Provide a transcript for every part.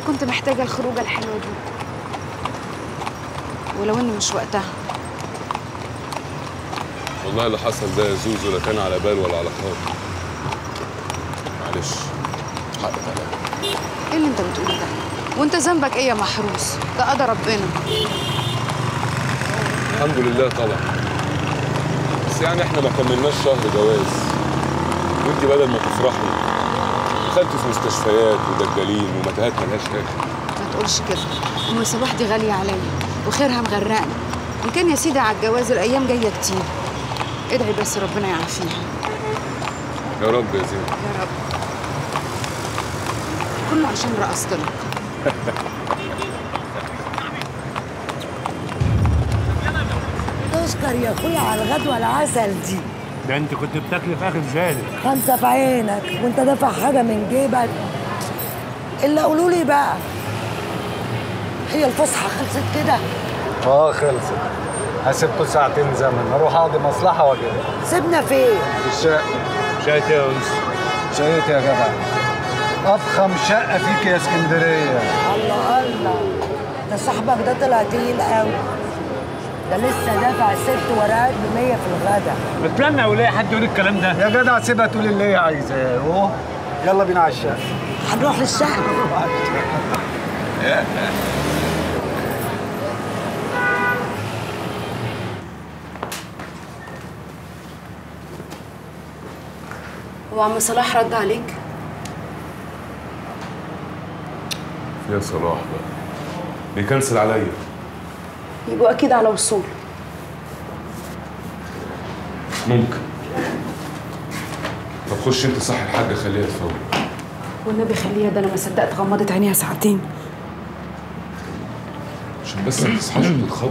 كنت محتاجة الخروجة الحلوة دي، ولو إن مش وقتها. والله اللي حصل ده يا زوزو لا كان على بال ولا على خاطر. معلش، حقك عليا. إيه اللي أنت بتقوله ده؟ وأنت ذنبك إيه يا محروس؟ ده قضى ربنا. الحمد لله طبعا، بس يعني احنا ما كملناش شهر جواز، وانت بدل ما تفرحي دخلتي في مستشفيات ودجالين ومتاهات ملهاش اخر. ما تقولش كده، أم صباح دي غالية عليا وخيرها مغرقني. إن كان يا سيدي على الجواز الأيام جاية كتير. ادعي بس ربنا يعافيها. يا رب يا زينب. يا رب. كله عشان رقصت لك. تشكر يا اخويا على الغدوه العسل دي. ده انت كنت بتاكلي في اخر زالق. 5 في عينك وانت دافع حاجه من جيبك. الا قولوا لي بقى، هي الفسحه خلصت كده؟ خلصت. هسيبكوا ساعتين زمن، اروح اقضي مصلحه واجي. سيبنا فين؟ في الشقه. شقتي يا انس؟ شقتي يا جدع، افخم شقه فيك يا اسكندريه. الله الله، ده صاحبك ده طلع تقيل قوي. ده لسه دافع 6 ورقات ب100 في الغدا. بتلمع ولا حد يقول الكلام ده؟ يا جدع سيبها تقول اللي هي عايزاه. اهو يلا بينا على الشقه. هنروح للشقه. هو عم صلاح رد عليك؟ يا صلاح بقى بيكنسل عليا. يبقوا أكيد على وصول. ممكن. طب خش انت صح الحاجه خليها تفوق. والنبي خليها، ده أنا ما صدقت غمضت عينيها ساعتين. عشان بس ما تصحاش وتتخبط.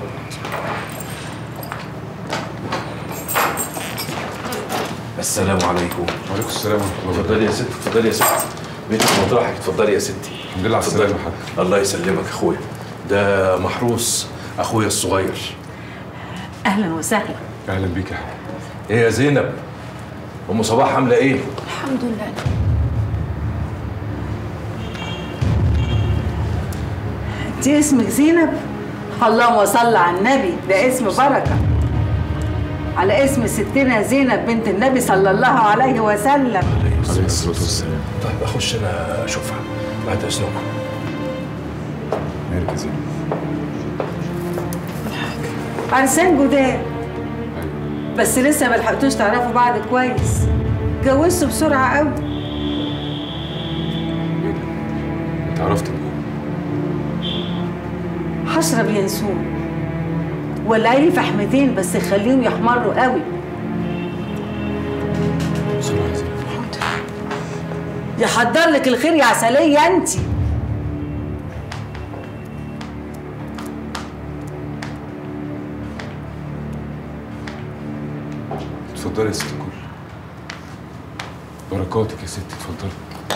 السلام عليكم. وعليكم السلام ورحمه الله. اتفضلي يا ست، اتفضلي يا ست. بيتك مطرحك، اتفضلي يا ستي. الحمد لله على السلامه يا حاج. الله يسلمك اخويا. ده محروس اخويا الصغير. اهلا وسهلا. اهلا بيك يا حاج. ايه يا زينب؟ ام صباح عامله ايه؟ الحمد لله. انت اسمك زينب؟ اللهم صل على النبي، ده اسم بركه. على اسم ستنا زينب بنت النبي صلى الله عليه وسلم. عليه الصلاه والسلام. طيب اخش انا اشوفها بعد اذنكم. مالك يا زينب؟ عرسان جداد، بس لسه ما لحقتوش تعرفوا بعض كويس. اتجوزتوا بسرعه قوي. انت عرفت منين؟ هشرب ينسون ولعيلي فحمتين بس خليهم يحمروا قوي. بسرعه يا زينب. يحضر لك الخير يا عسليه انت. اتفضلي يا ست الكل. بركاتك يا ستي، اتفضلي.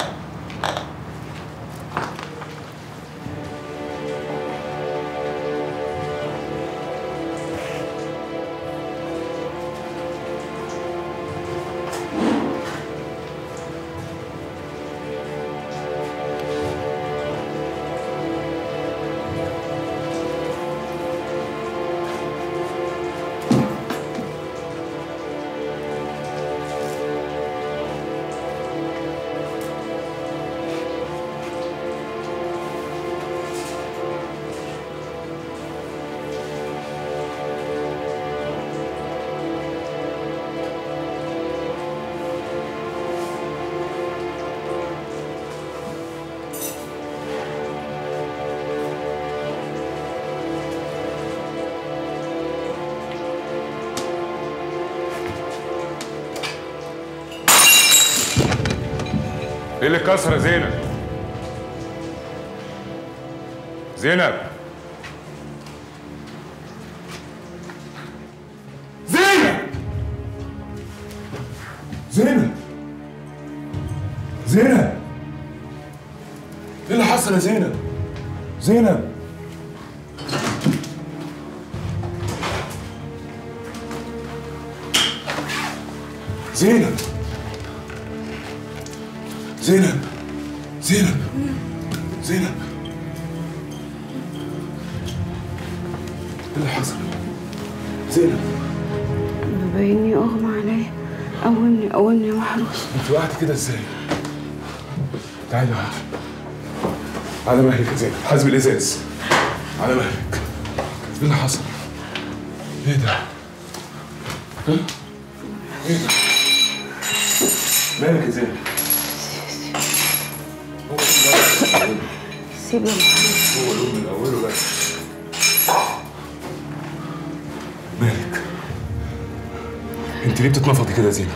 ايه اللي كسر يا زينب؟ زينب! زينب! زينب! زينب! ايه اللي حصل يا زينب؟ زينب! زينب! زينب! زينب! زينب! اللي حصل؟ زينب مبيني اغمى عليا. قومني يا محروس. انت وقعتي كده ازاي؟ تعالي معايا. على مهلك يا زينب، حاسب الازاز. على مهلك. ايه اللي حصل؟ ايه ده؟ ها؟ ايه ده؟ مالك يا زينب؟ سيب يا محروس. هو اليوم من اوله بس. مالك؟ انت ليه بتتنفضي كده يا زينب؟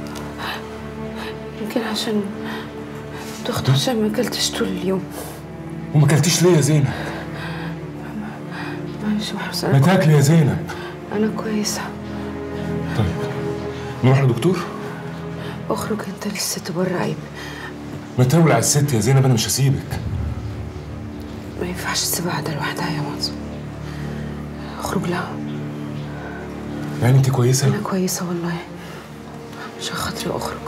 يمكن عشان دخت، عشان ما اكلتش طول اليوم. وما اكلتيش ليه يا زينب؟ معلش يا محروس. ما تاكلي يا زينب. انا كويسه. طيب نروح لدكتور؟ اخرج انت للست بره، عيب. ما تولع الست يا زينب، انا مش هسيبك. ما ينفعش تسيبها قاعده لوحدها يا منصور. اخرج لها. يعني انت كويسه؟ انا كويسه والله، عشان خاطري اخرج.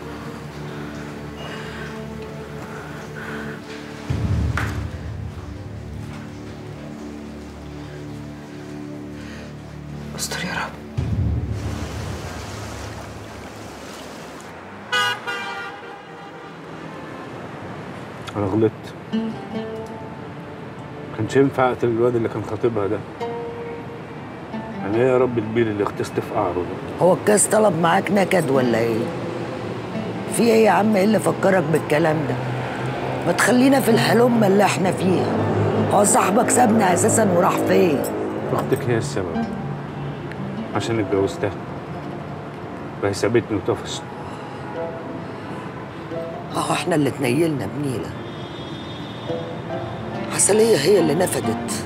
استر يا رب. انا غلطت. كانش ينفع اقتل الواد اللي كان خاطبها ده. يعني ايه يا رب البيل اللي اغتست في قعره ده؟ هو الكاس طلب معاك نكد ولا ايه؟ في ايه يا عم؟ ايه اللي فكرك بالكلام ده؟ ما تخلينا في الحلمة اللي احنا فيها. هو صاحبك سابنا اساسا وراح فين؟ اختك هي السبب، عشان اتجوزتها. فهي سابتني وطفشت. اهو احنا اللي اتنيلنا بنيلة. عسلية هي اللي نفدت.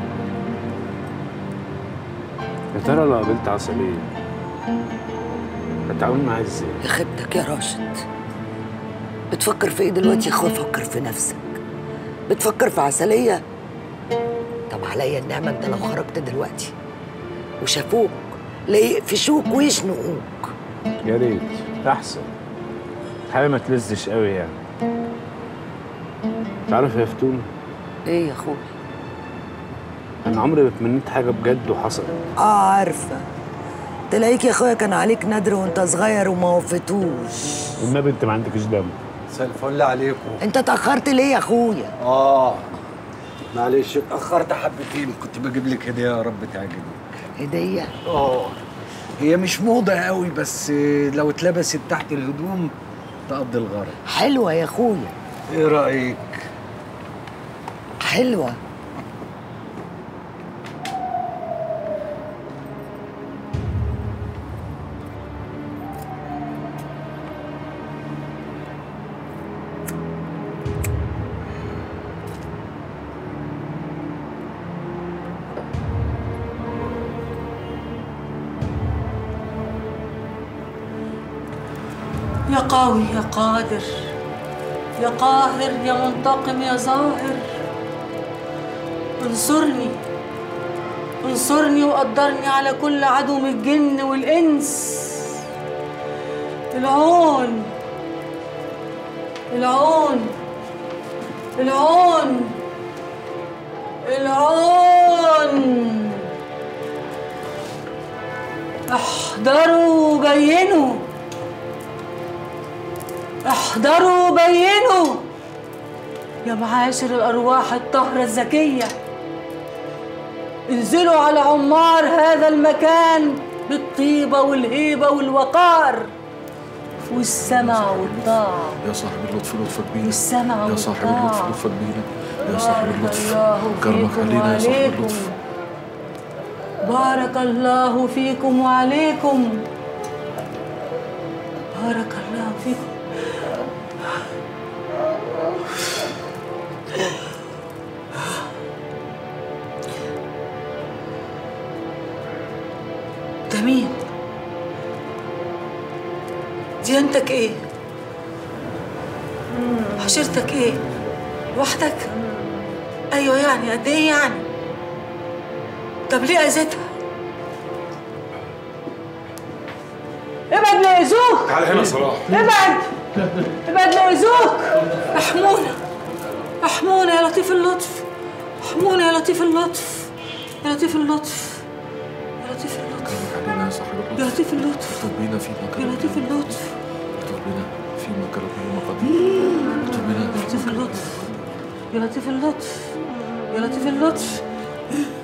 يا ترى لو قابلت عسلية هتعامل معاها ازاي؟ يا خيبتك يا راشد. بتفكر في ايه دلوقتي يا اخويا؟ فكر في نفسك. بتفكر في عسلية؟ طب عليا النعمة انت لو خرجت دلوقتي وشافوك لا يقفشوك ويشنقوك. يا ريت احسن. الحياة ما تلزش قوي يعني. تعرف يا فتون، ايه يا اخويا؟ انا عمري ما اتمنيت حاجة بجد وحصلت. عارفة. تلاقيك يا اخويا كان عليك نادر وانت صغير وما وفتوش. والنبي انت ما عندكش دم. مساء الفل عليكم. انت اتأخرت ليه يا اخويا؟ معلش اتأخرت حبتين، كنت بجيب لك هدية يا رب تعجبك. هدية؟ هي مش موضة قوي، بس لو اتلبست تحت الهدوم تقضي الغرض. حلوة يا اخويا. ايه رأيك؟ حلوة. يا قوي يا قادر يا قاهر يا منتقم يا ظاهر، انصرني وقدرني على كل عدو من الجن والإنس. العون العون العون العون. احضروا بينوا، احضروا بينوا يا معاشر الأرواح الطاهرة الزكية. انزلوا على عمار هذا المكان بالطيبة والهيبة والوقار والسمع والطاعة. يا صاحب اللطف لطفك بينا، والسمع والطاعة. يا صاحب اللطف لطفك بينا، يا صاحب اللطف كرمك علينا يا صاحب اللطف. بارك الله فيكم وعليكم، بارك الله فيكم. ده مين؟ ديانتك ايه؟ عشيرتك ايه؟ لوحدك؟ ايوه يعني قد ايه يعني؟ طب ليه اذيتها؟ ابعد لا يأذوك. تعال هنا صلاح. ابعد لا يأذوك. احمونا يا لطيف اللطف، احمونا يا لطيف اللطف. يا لطيف اللطف، يا لطيف اللطف، كرمك علينا يا صاحب اللطف. يا لطيف اللطف، الطف بينا فيما يا كرم لطيف اللطف، الطف بينا فيما كرم المقادير. الطف بينا يا لطيف اللطف، يا لطيف اللطف، يا لطيف اللطف.